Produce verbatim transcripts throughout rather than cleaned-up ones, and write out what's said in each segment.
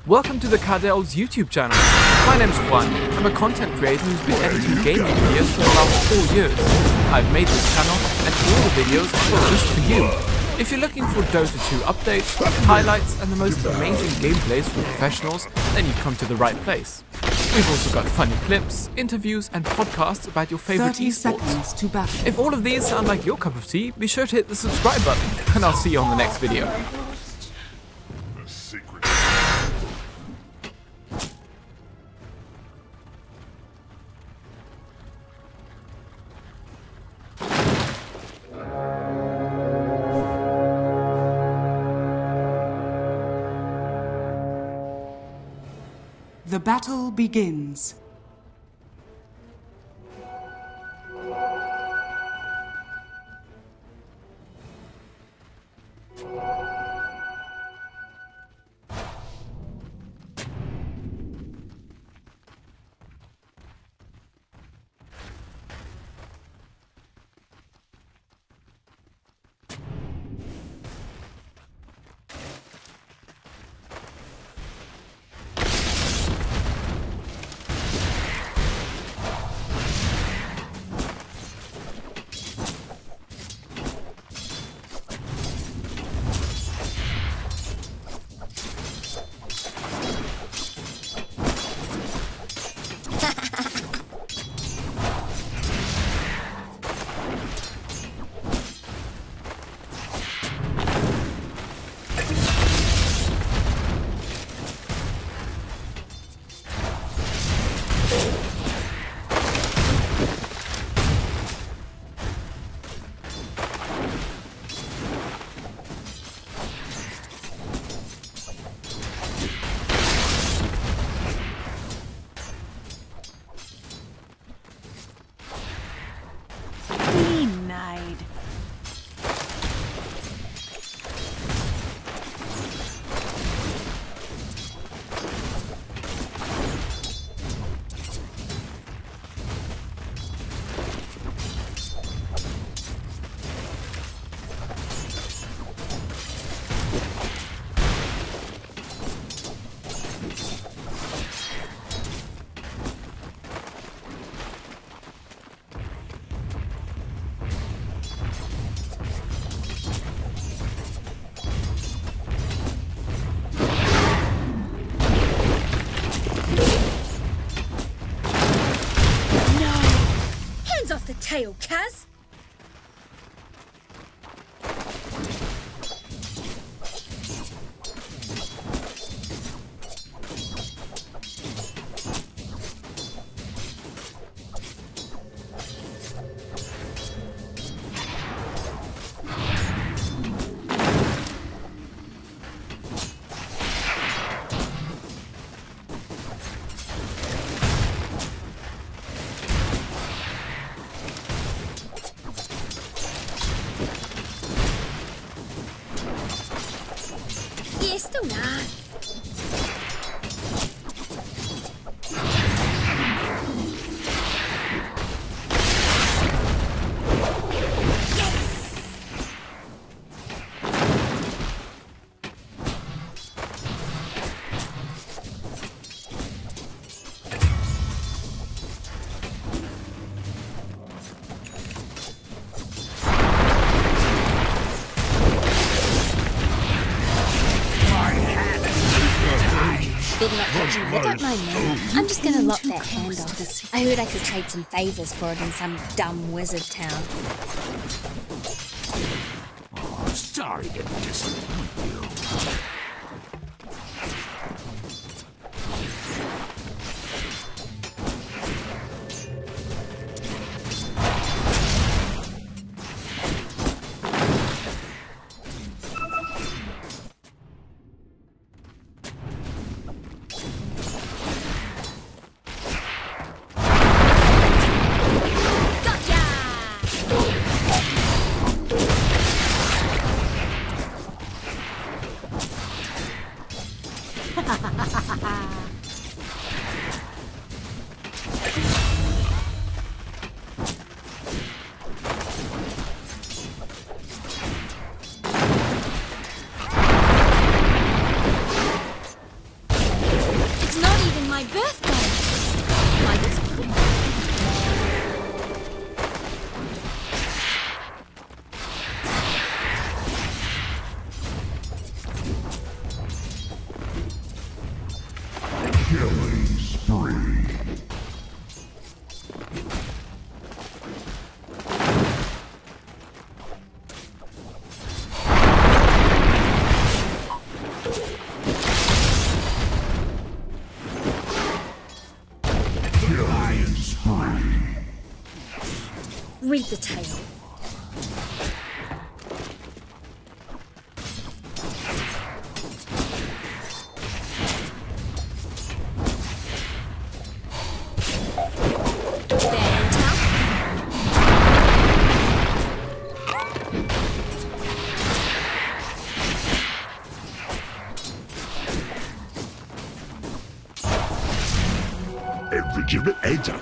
Welcome to the Cardel's YouTube channel. My name's Juan. I'm a content creator who's been editing gaming videos for the last four years. I've made this channel and all the videos are just for you. If you're looking for Dota two updates, highlights and the most amazing gameplays from professionals, then you've come to the right place. We've also got funny clips, interviews and podcasts about your favorite esports. To battle. If all of these sound like your cup of tea, be sure to hit the subscribe button and I'll see you on the next video. The battle begins. Denied. Off the tail, Kaz! Still not. Better not touch you. They don't mind me. I'm just gonna lock that hand off. I heard I could trade some favours for it in some dumb wizard town. Oh, sorry to disappoint you. Read the tale. Every agent.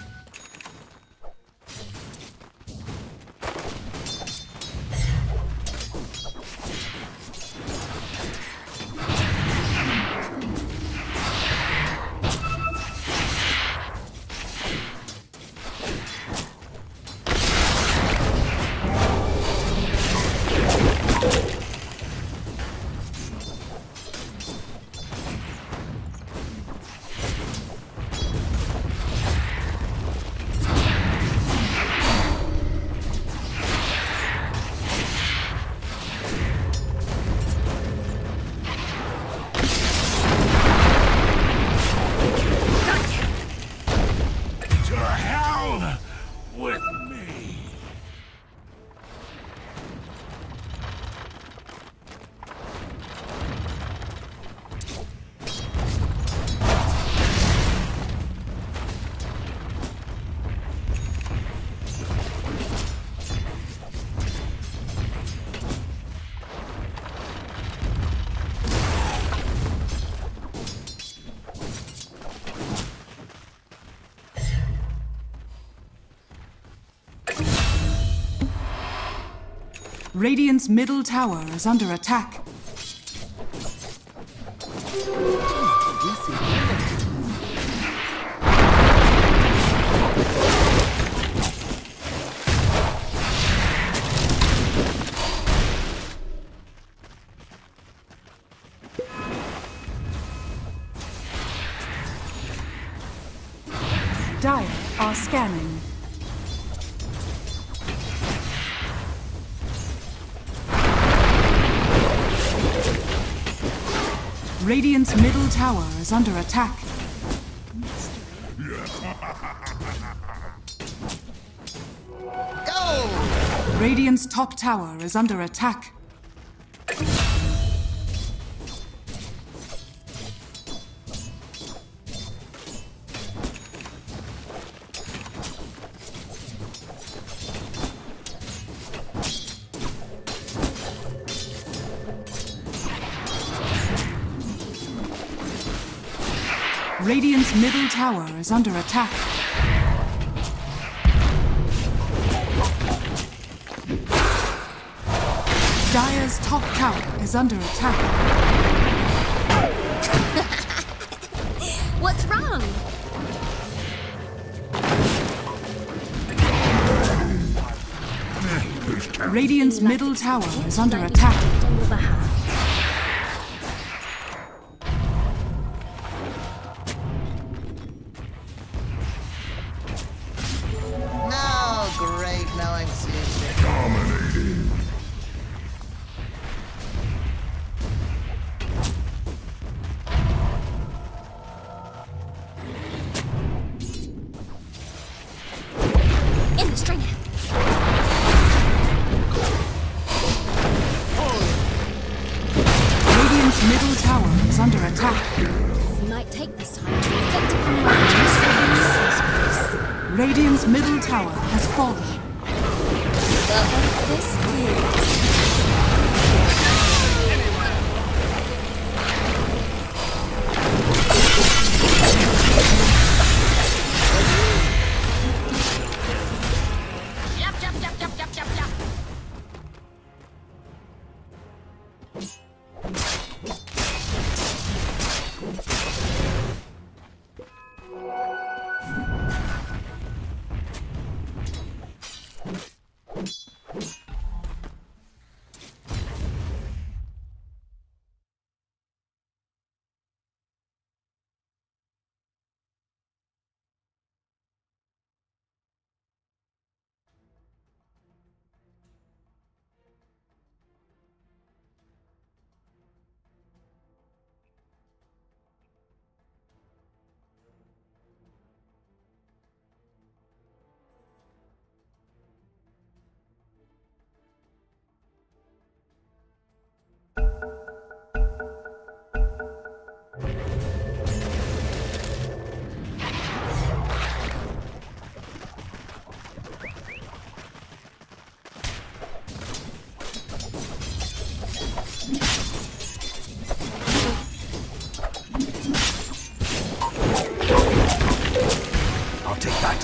Radiant's middle tower is under attack. Dire are scanning. Radiant's middle tower is under attack. Go! Radiant's top tower is under attack. Radiant's middle tower is under attack. Dire's top tower is under attack. What's wrong? Radiant's middle tower is under attack. On your behalf. Middle tower is under attack. You might take this time to reflect upon my Radiant's middle tower has fallen. Well, this is...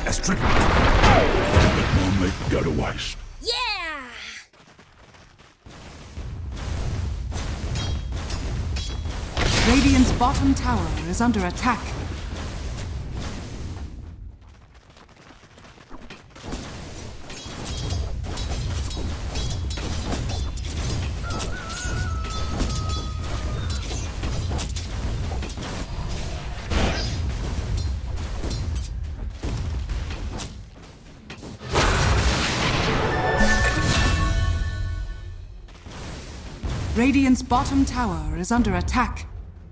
as tribute. It will make go to waste. Yeah! Radiant's bottom tower is under attack. Radiant's bottom tower is under attack.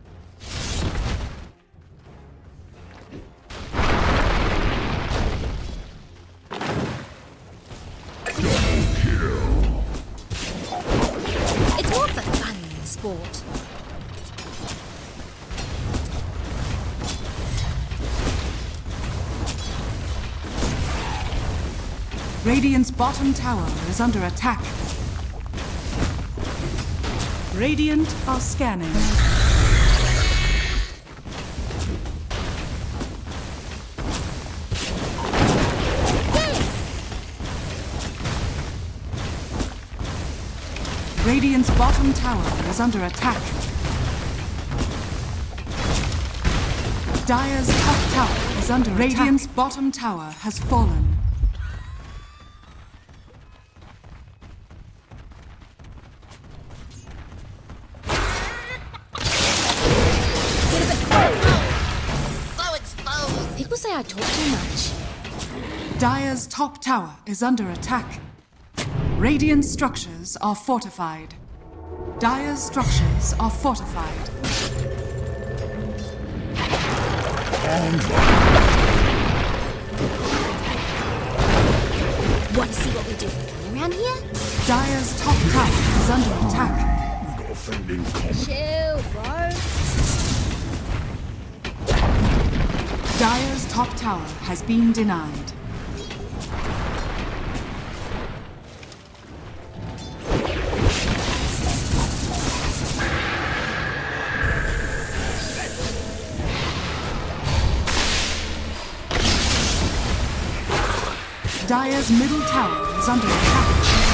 It's more for fun than sport. Radiant's bottom tower is under attack. Radiant are scanning. Radiant's bottom tower is under attack. Dire's top tower is under attack. Radiant's bottom tower has fallen. People say I talk too much. Dire's top tower is under attack. Radiant structures are fortified. Dire's structures are fortified. Want to see what we do for fun around here? Dire's top tower is under attack. We got a friend in common. Chill, bro. Dire's top tower has been denied. Dire's middle tower is under attack.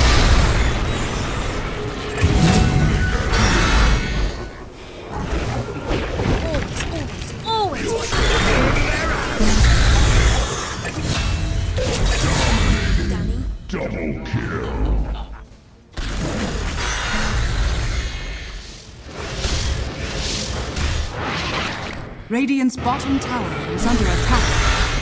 Always, always, always. Danny. Double kill. Radiant's bottom tower is under attack.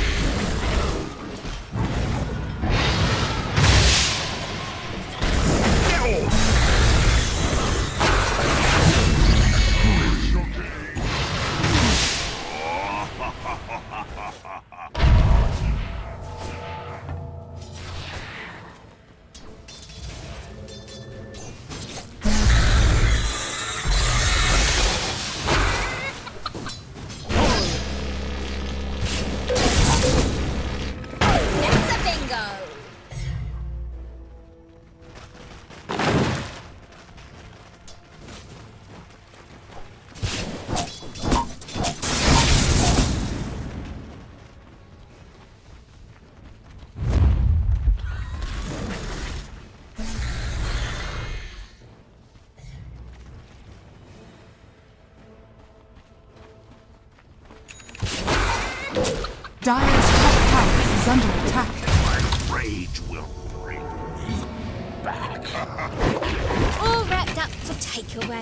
Dire's top tower is under attack. My rage will bring me back. All wrapped up for takeaway.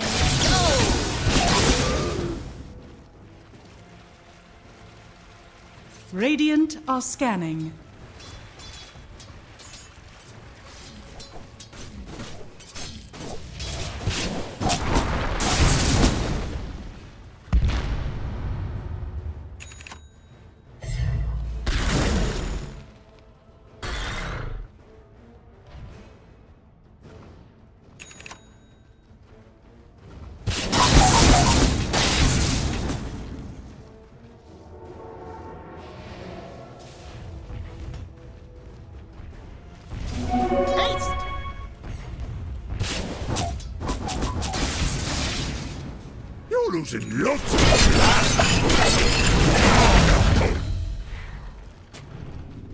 Let's go! Radiant are scanning. You're losing lots of blood.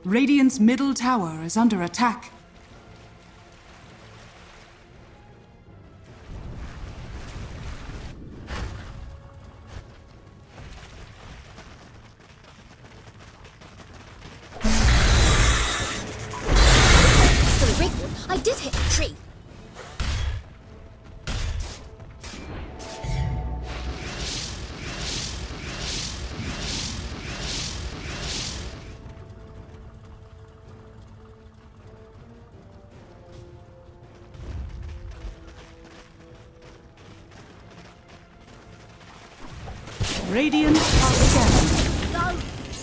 Radiant's middle tower is under attack. For the record, I did hit the tree. Radiant are scanning. Go!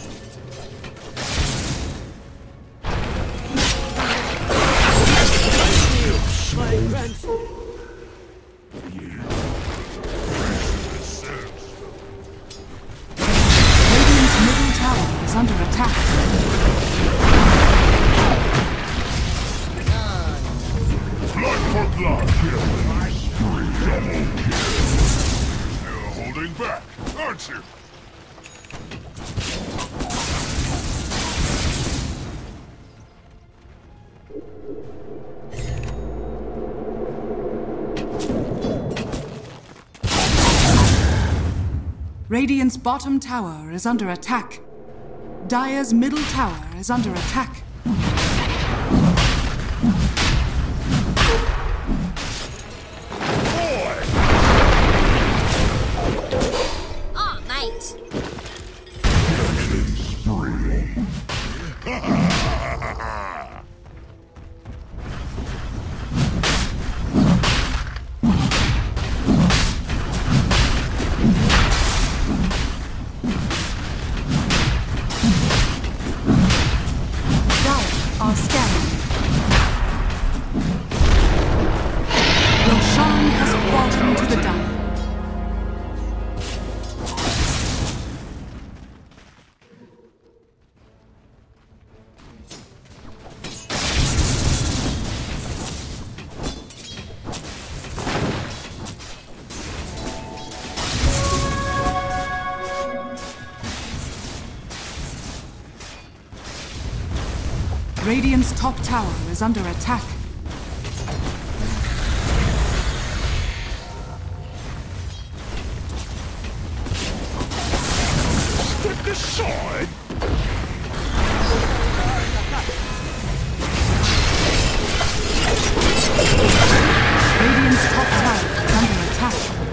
Radiant's middle tower is under attack. Blood for blood. Double kill. You're holding back, aren't you? Radiant's bottom tower is under attack. Dire's middle tower is under attack. Aw, mate. Dire are scanning. Roshan has fallen to the Dire. Radiant's top tower is under attack. Step aside. Radiant's top tower is under attack.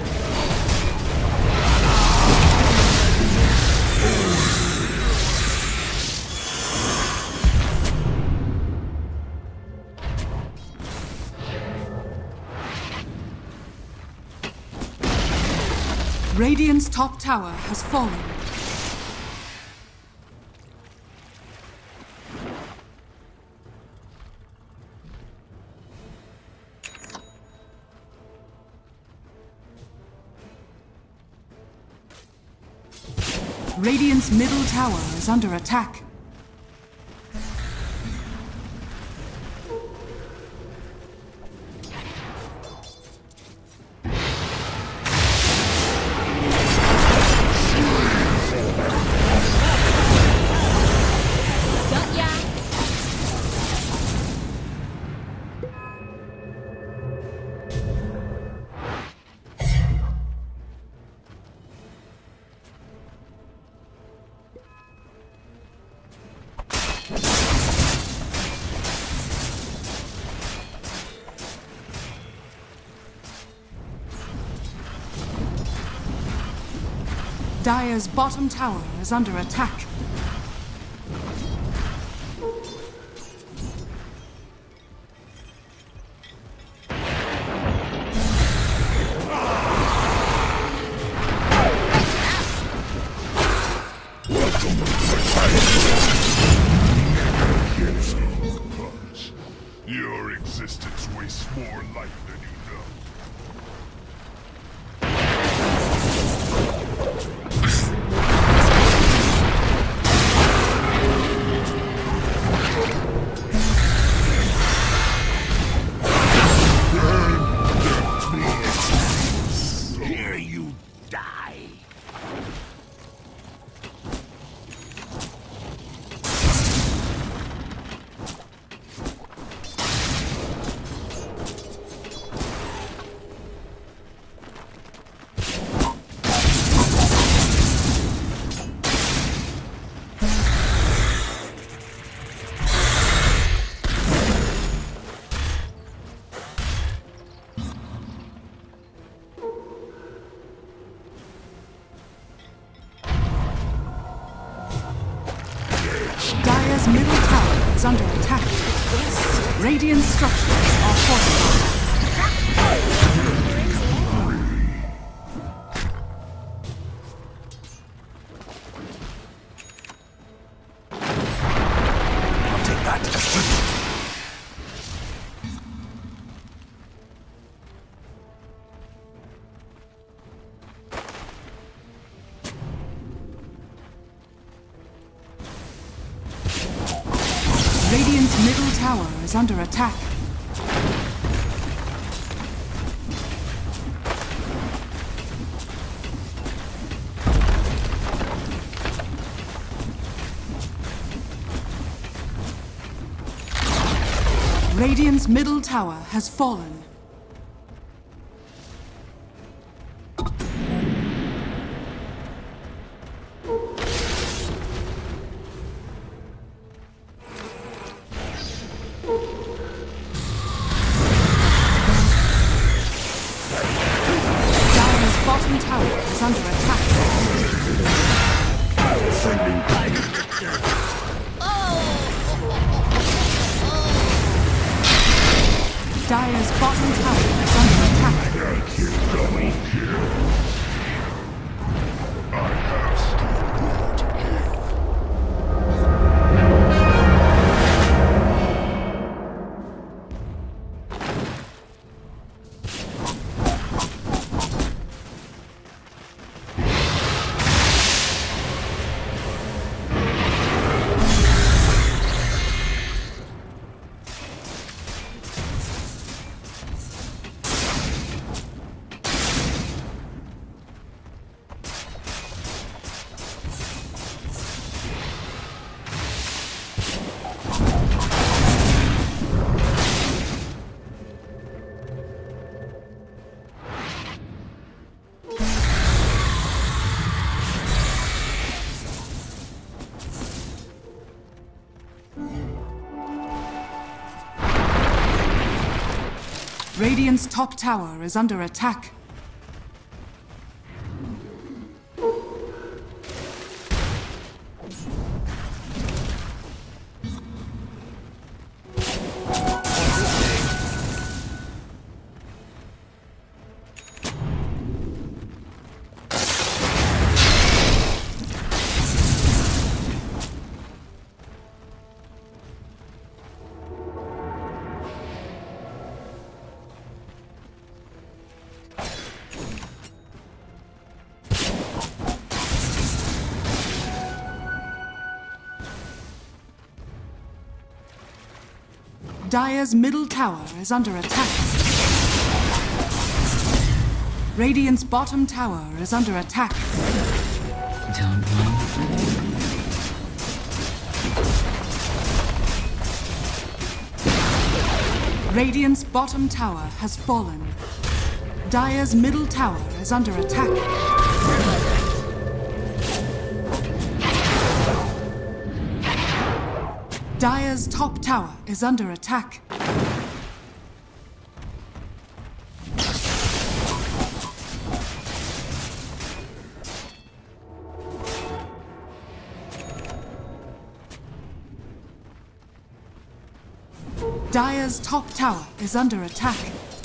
Radiant's top tower has fallen. Radiant's middle tower is under attack. Got ya! Dire's bottom tower is under attack. Your existence wastes more life than you know. Here you die. Radiant's middle tower is under attack. Radiant structures are fortified. Radiant's middle tower is under attack. Radiant's middle tower has fallen. Bottom tower is under attack. Dire's bottom tower is under attack. I have still more to give. Radiant's top tower is under attack. Dire's middle tower is under attack. Radiant's bottom tower is under attack. Don't mind. Radiant's bottom tower has fallen. Dire's middle tower is under attack. Dire's top tower is under attack. Dire's top tower is under attack.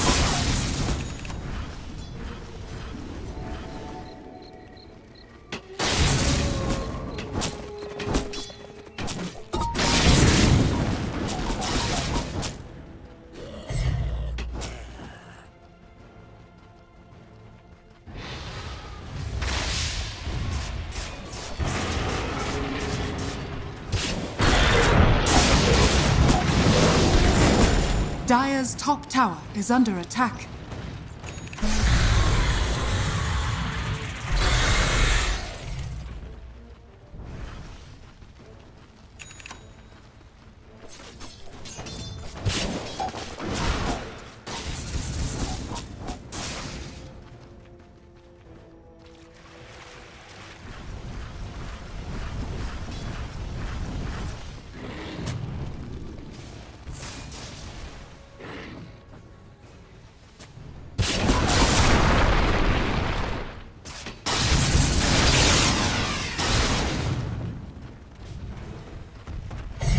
Dire's top tower is under attack.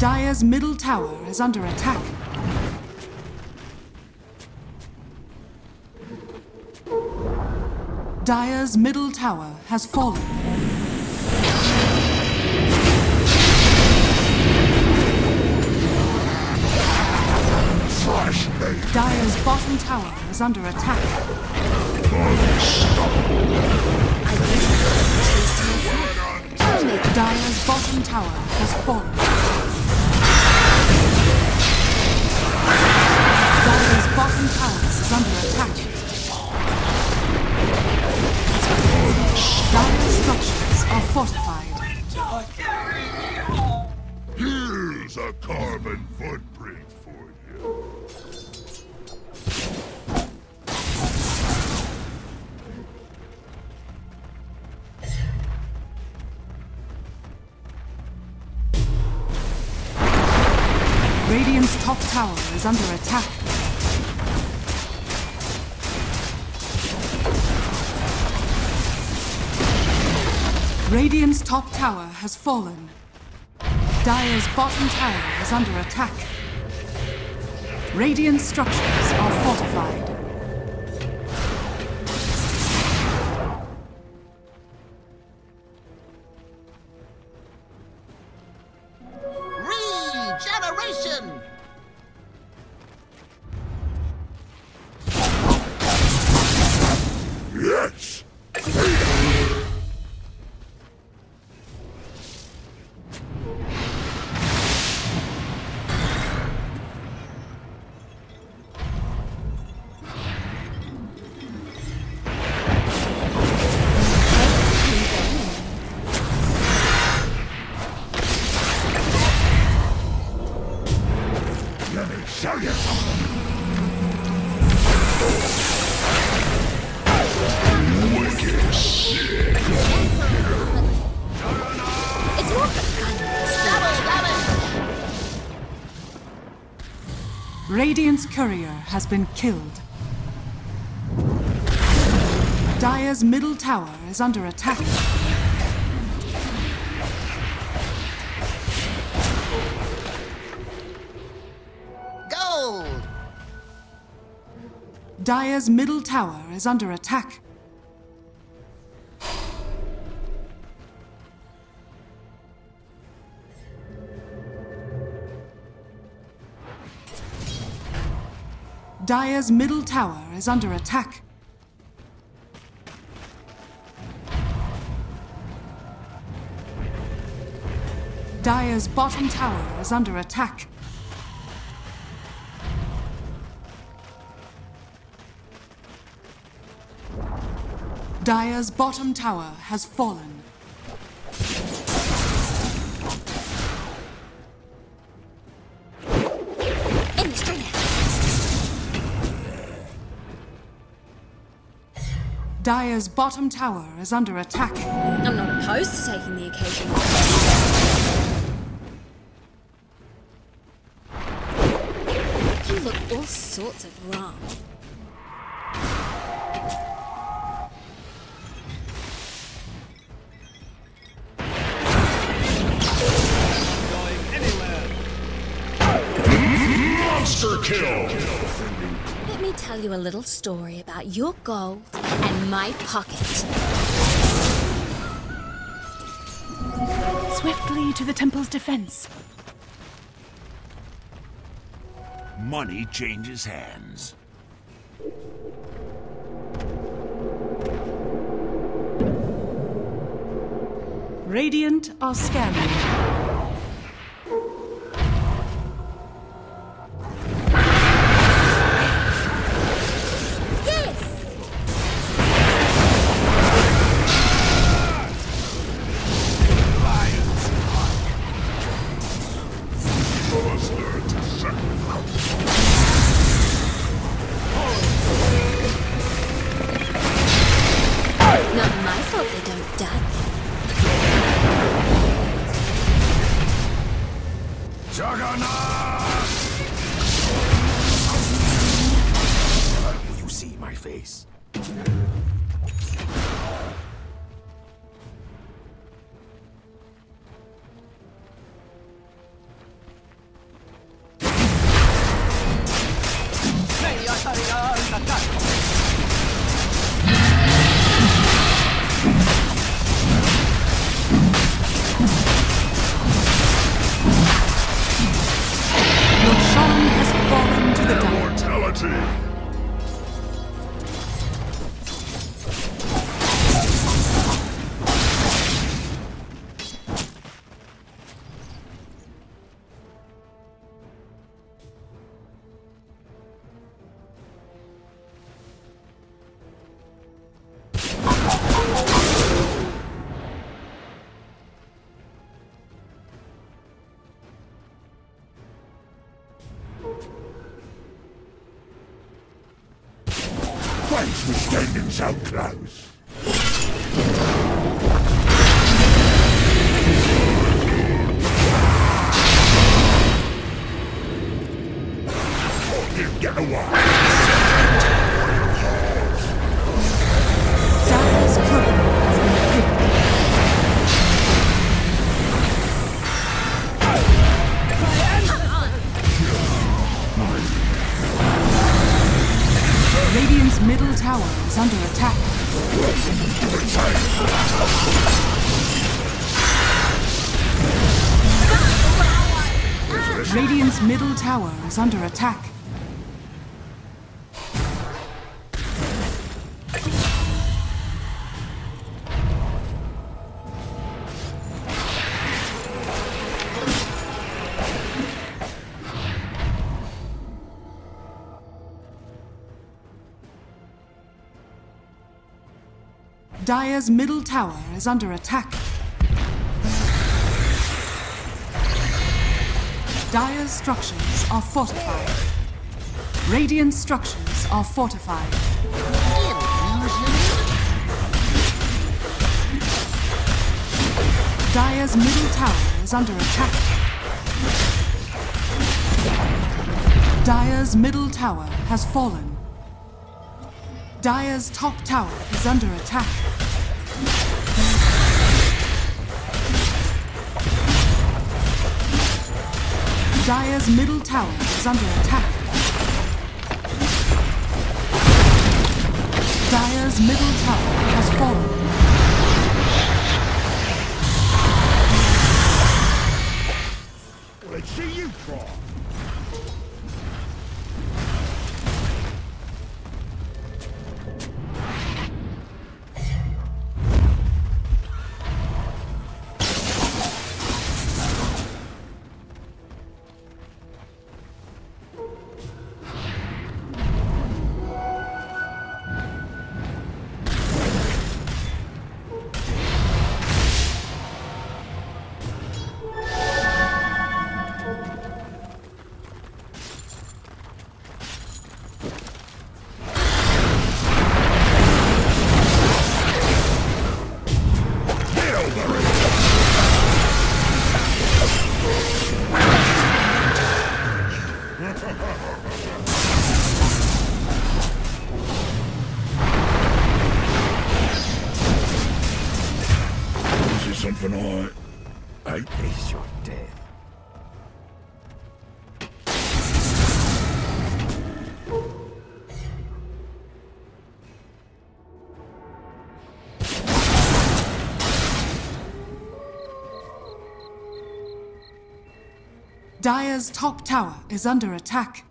Dire's middle tower is under attack. Dire's middle tower has fallen. Dire's bottom tower is under attack. Dire's bottom tower has fallen. Dire's bottom tower is under attack. Dire's structures are fortified. Here's a carbon footprint for you. Radiant's top tower is under attack. Radiant's top tower has fallen. Dire's bottom tower is under attack. Radiant structures are fortified. Regeneration! Yes! Let me show you something. Wicked sick. It's more fun. Double damage! Radiant's courier has been killed. Dire's middle tower is under attack. Gold! Dire's middle tower is under attack. Dire's middle tower is under attack. Dire's bottom tower is under attack. Dire's bottom tower has fallen. In the string. Dire's bottom tower is under attack. I'm not opposed to taking the occasional. You look all sorts of wrong. Monster kill! Let me tell you a little story about your gold and my pocket. Swiftly to the temple's defense. Money changes hands. Radiant are scanning. Not my fault they don't duck. Juggernaut! Will you see my face? Roshan has fallen to the Dire. Mortality! Thanks for standing so close. Oh, you get away. Dire's turret has been killed. Radiant's middle tower is under attack. Radiant's middle tower is under attack. Dire's middle tower is under attack. Dire's structures are fortified. Radiant structures are fortified. Dire's middle tower is under attack. Dire's middle tower has fallen. Dire's top tower is under attack. Dire's middle tower is under attack. Dire's middle tower has fallen. Let's see you try. Something I... I taste your death. Dire's top tower is under attack.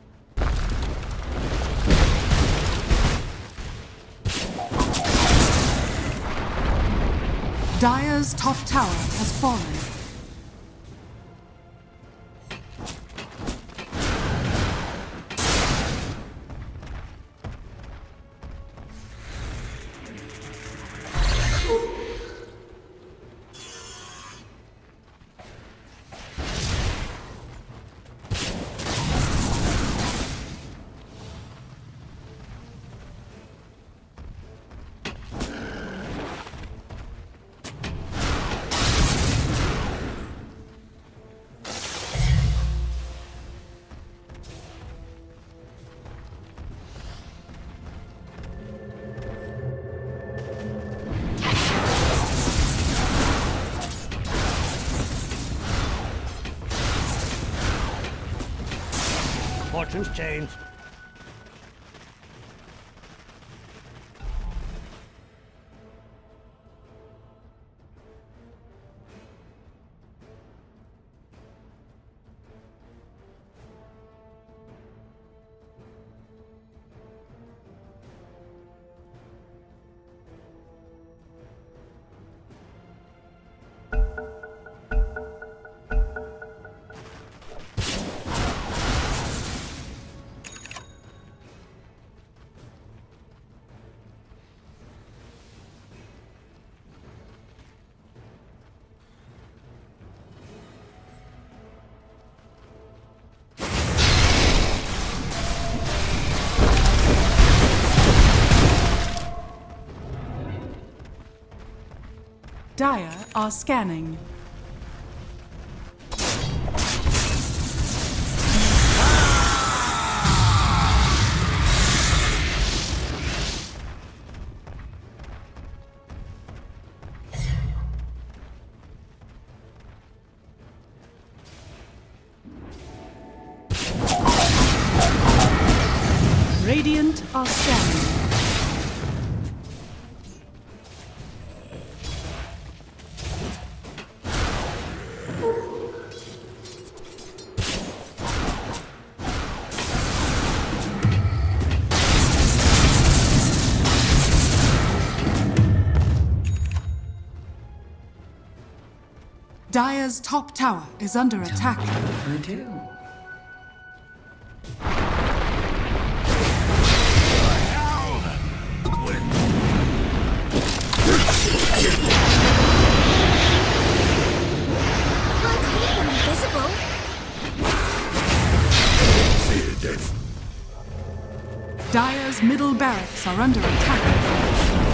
Dire's top tower has fallen. Fortune's changed. Dire are scanning. Radiant are scanning. Dire's top tower is under attack. Her too. Dire's middle barracks are under attack.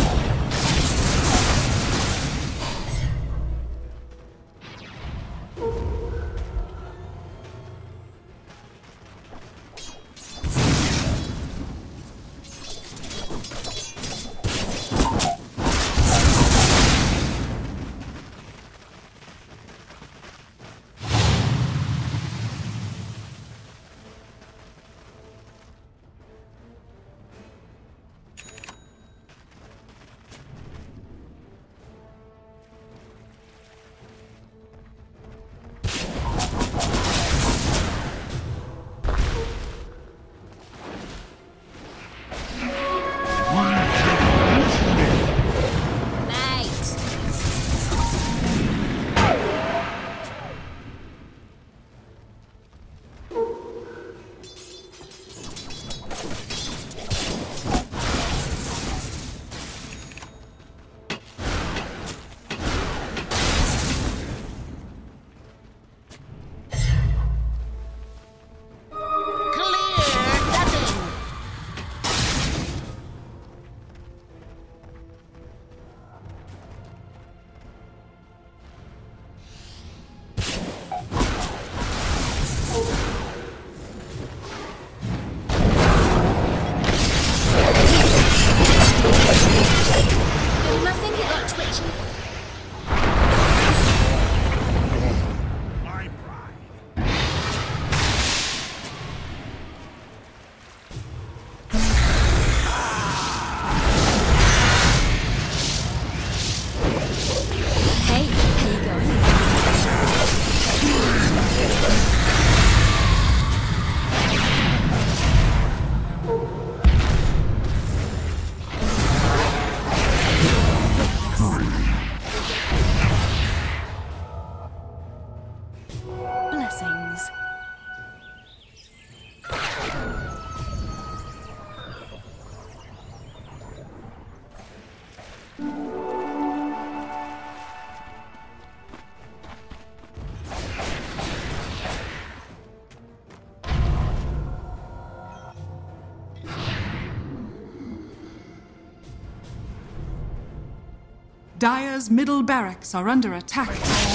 Dire's middle barracks are under attack.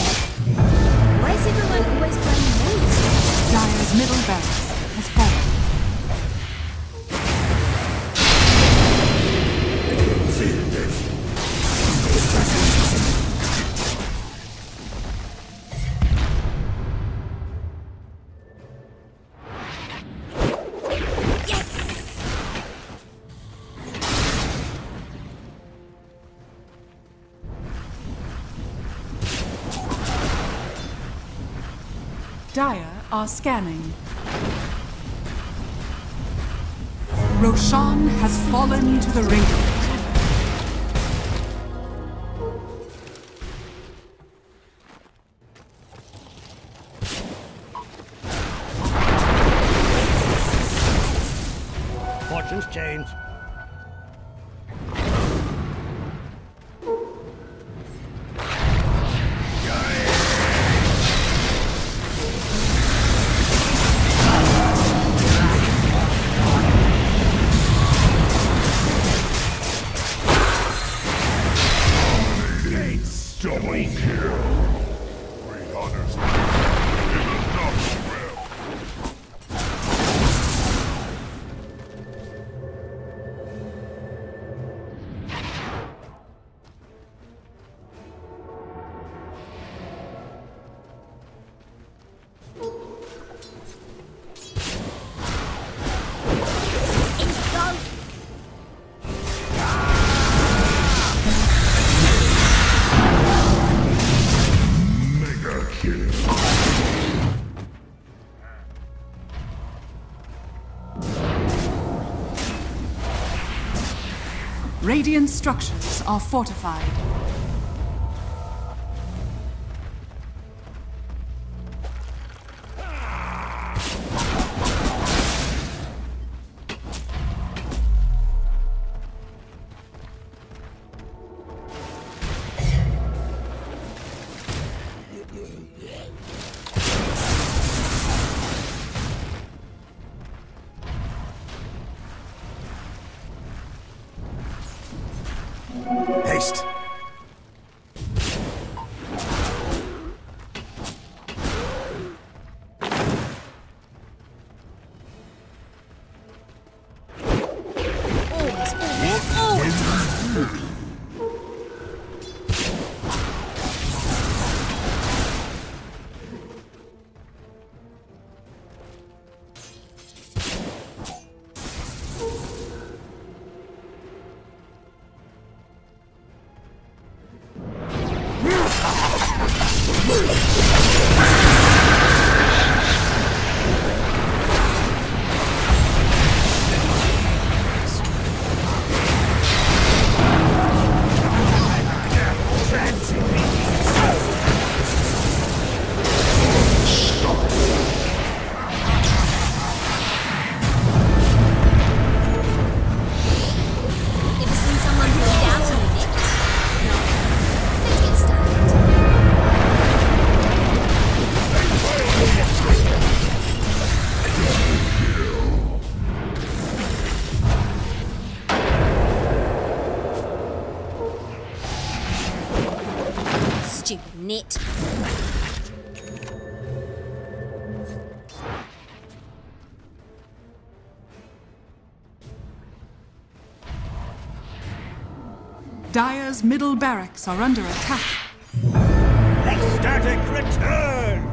Why is everyone always playing me? Dire's middle barracks has fallen. Dire are scanning. Roshan has fallen to the Radiant. Fortunes change. Double Radiant structures are fortified. Haste. Always, always, always. Ever seen someone bleed out in the neck? No. Let's get started. Stupid net. Dire's middle barracks are under attack. Ecstatic return!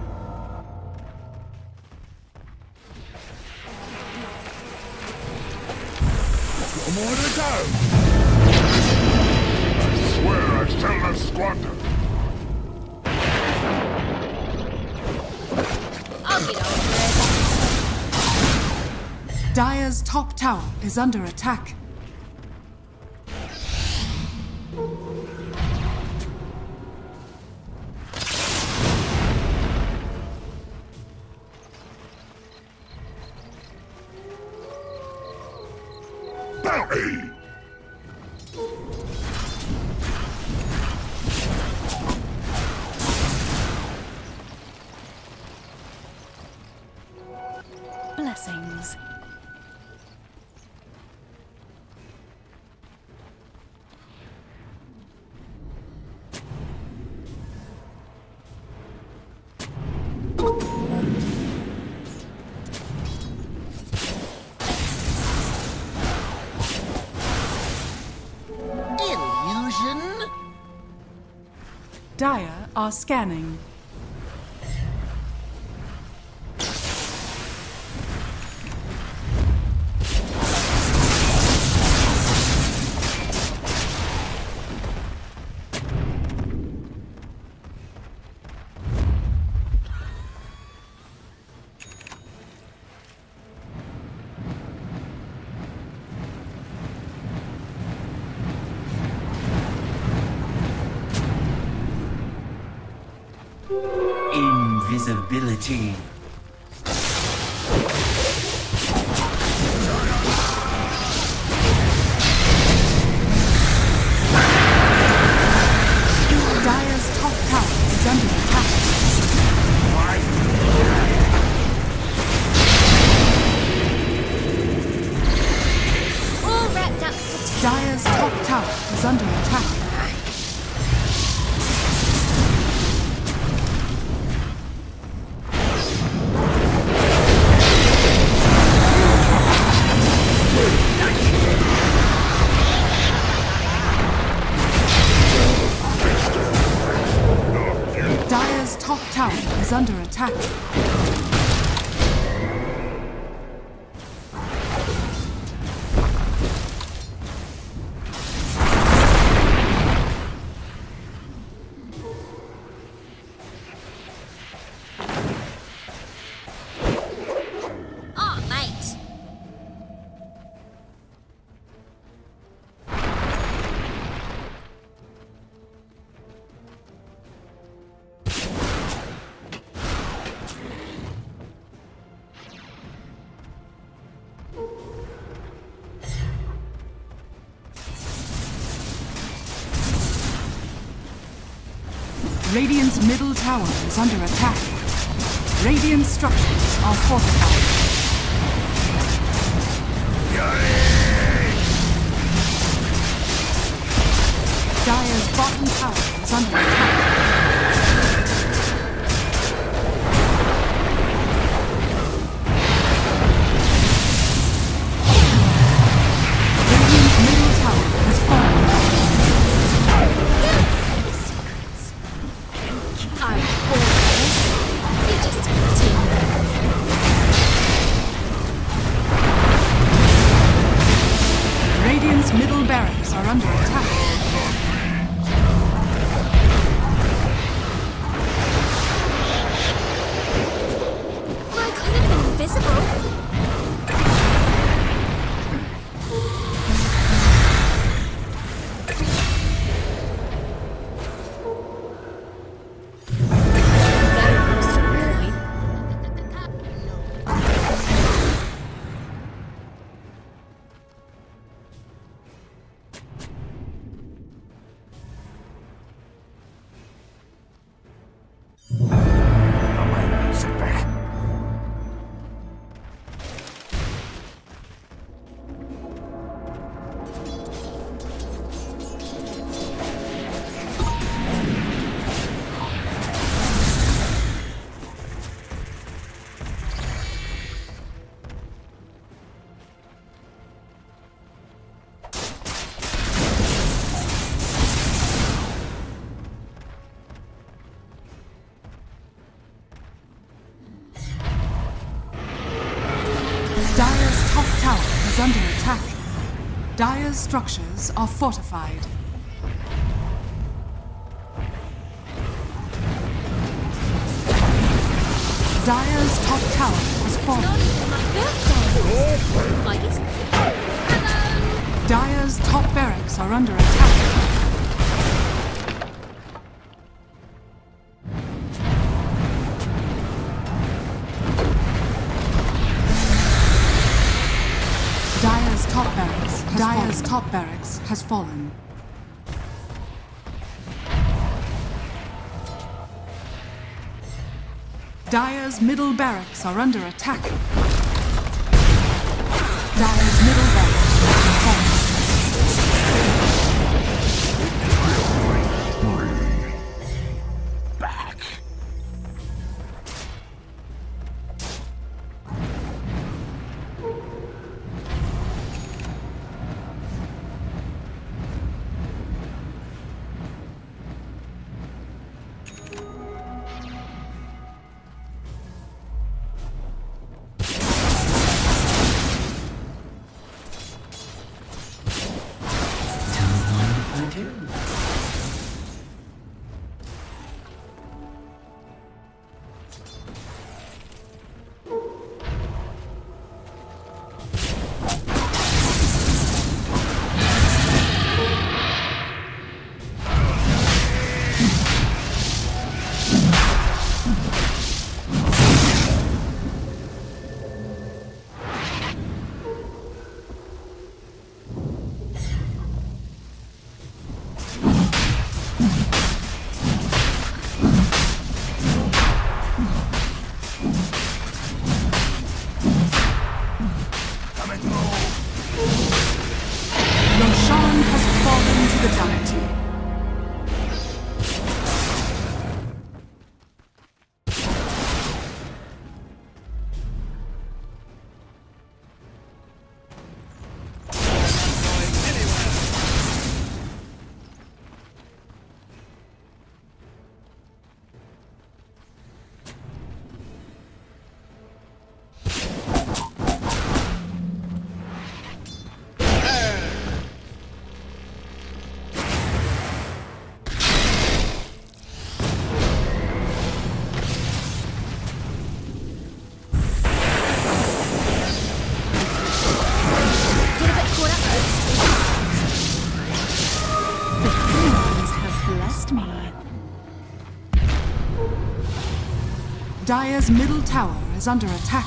More to go! I swear I shall not squander! I'll get over it. Dire's top tower is under attack. Bounty! Blessings. Illusion? Dire are scanning. Invisibility. Dire's top tower is under attack. All wrapped up for Dire's top tower is under attack. Dire's top tower is under attack. Oh, mate. Radiant's middle tower is under attack. Radiant structures are fortified. Dire's bottom tower is under attack. Radiant's middle tower has fallen. I'm always. They just continue. Radiant's middle barracks are under attack. I could have been invisible. That was annoying. Sit back. Dire's top tower is under attack. Dire's structures are fortified. Dire's top tower has fallen. Not even my birthday. Like it's... Hello. Dire's top barracks are under attack. Dire's top barracks has Dire's fallen. top barracks has fallen. Dire's middle barracks are under attack. Dire's middle barracks has fallen. Back. Roshan has fallen to the deity. Dire's middle tower is under attack.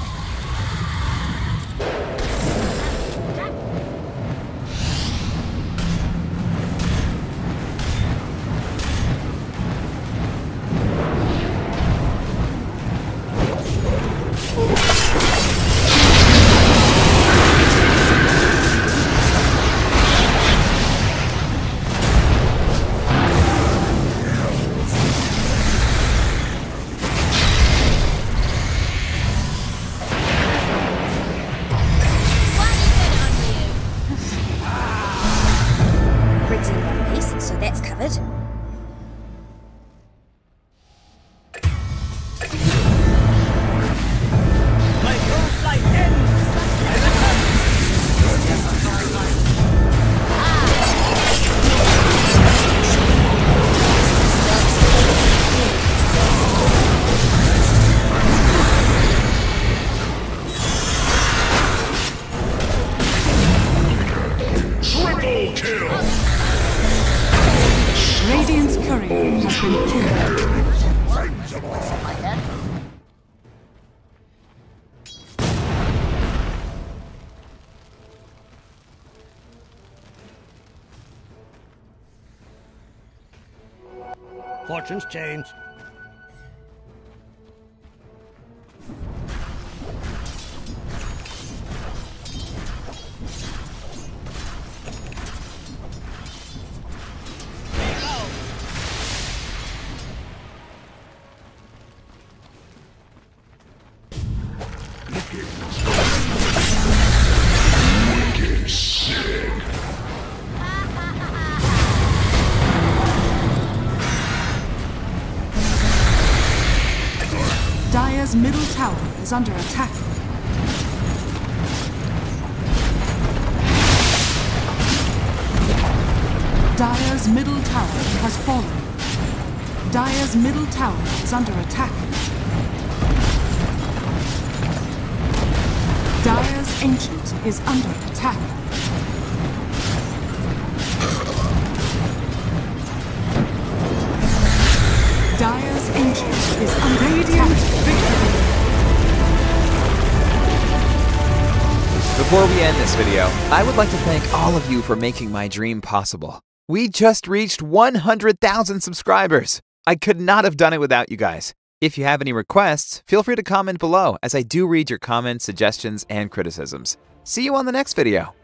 Fortunes change. Dire's middle tower is under attack. Dire's middle tower has fallen. Dire's middle tower is under attack. Dire's Ancient is under attack. Dire's Ancient is under Radiant victory. Before we end this video, I would like to thank all of you for making my dream possible. We just reached one hundred thousand subscribers. I could not have done it without you guys. If you have any requests, feel free to comment below, as I do read your comments, suggestions, and criticisms. See you on the next video.